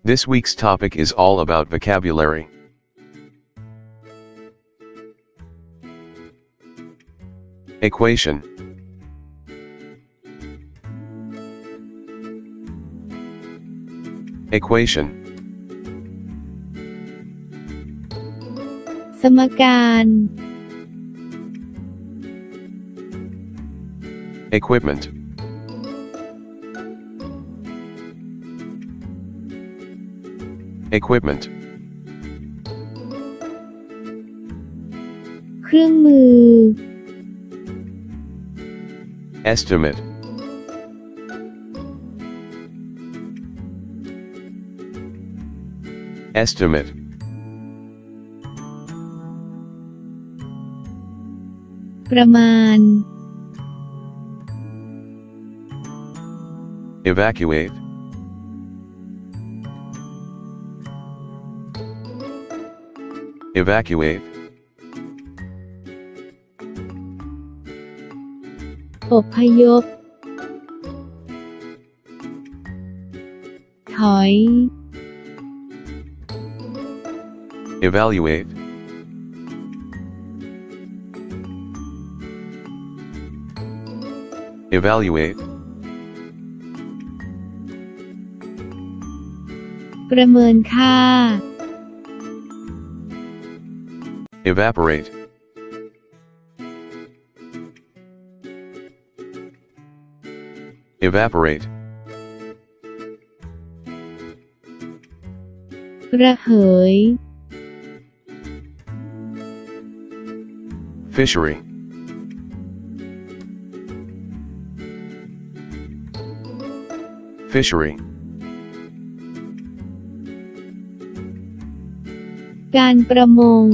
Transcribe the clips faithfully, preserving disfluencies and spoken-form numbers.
This week's topic is all about vocabulary. Equation. Equation. สมการ Equipment. Equipment. เครื่องมือ Estimate. Estimate. ประมาณ Evacuate. Evacuate. อพยพ ถอย Evaluate. Evaluate. ประเมินค่า Evaporate. Evaporate. ระเหย Fishery. Fishery. การประมง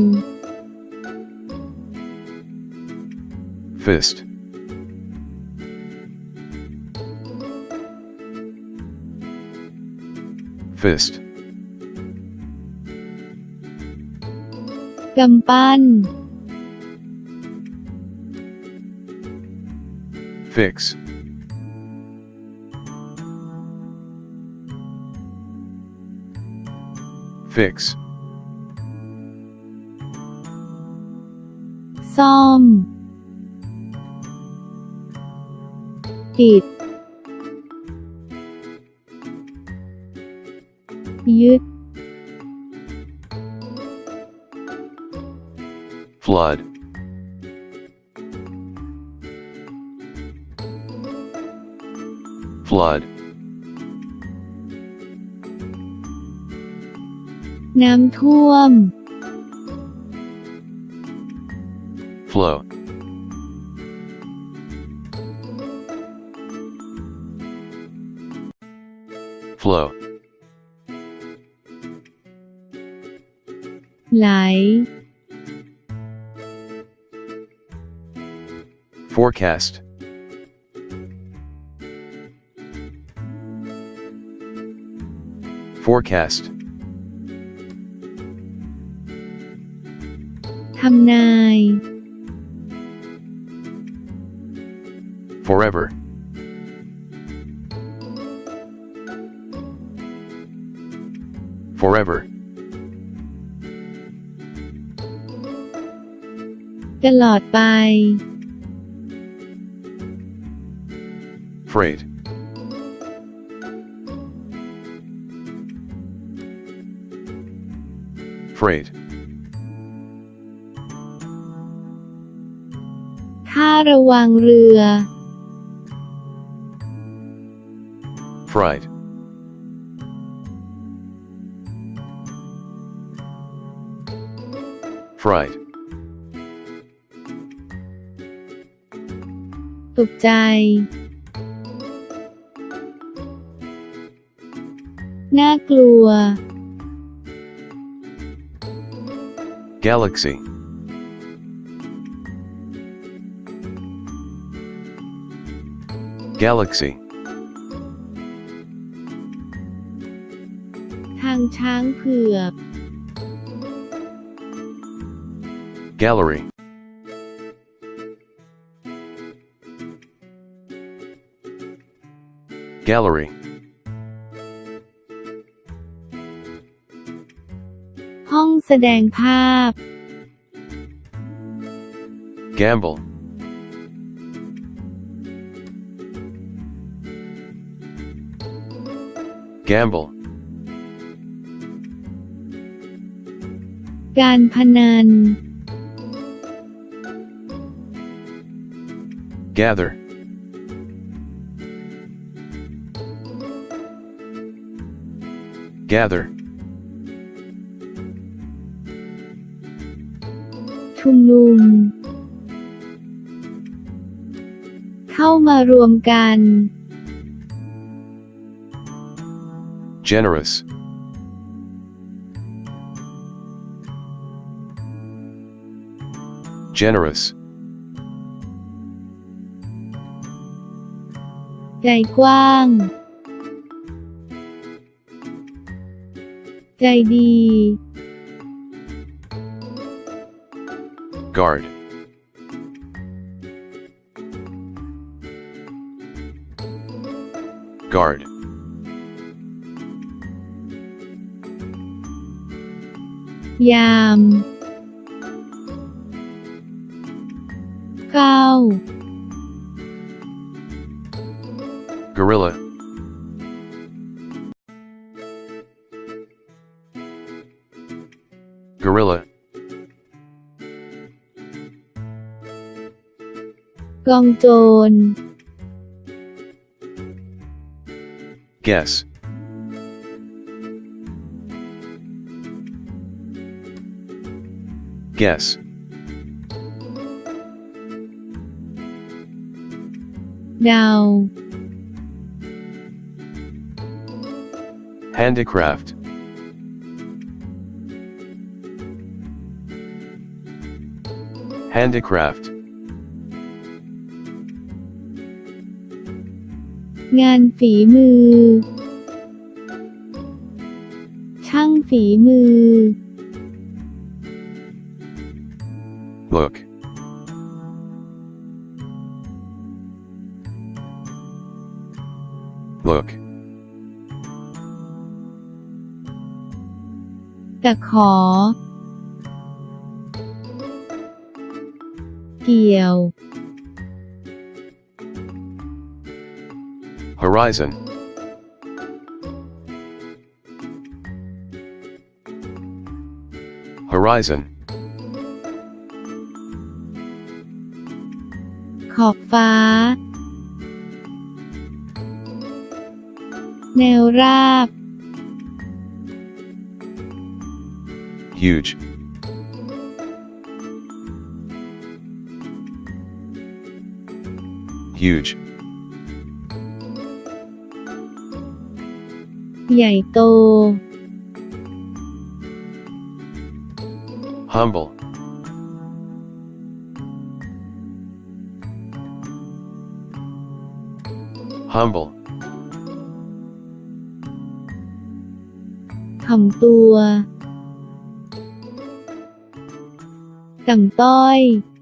Fist. Fist. กำปั้น Fix. Fix. ซ่อม ติด ยึด Flood. Flood. น้ำท่วม Flow. Flow. ไหล Forecast. Forecast. ทำนาย Forever. Forever. ตลอดไป Freight. Freight. ค่าระวังเรือ Fright. Fright. ตกใจ น่ากลัว Galaxy. Galaxy. ทางช้างเผือก Gallery. Gallery. ห้องแสดงภาพ Gamble. Gamble. การพนัน Gather. Gather. ชุมนุม เข้ามารวมกัน Generous. Generous. ใจกว้าง ใจดี Guard. Guard. ยาม ก้าว Gorilla. Gorilla. กองโจร Guess. Guess. เดา Handicraft. Handicraft. งานฝีมือ ช่างฝีมือ Look. Look. ตะขอ เกี่ยว Horizon. Horizon. ขอบฟ้า แนวราบ Huge. Huge. ใหญ่โต Humble. Humble. ถ่อมตัว ต่ำต้อย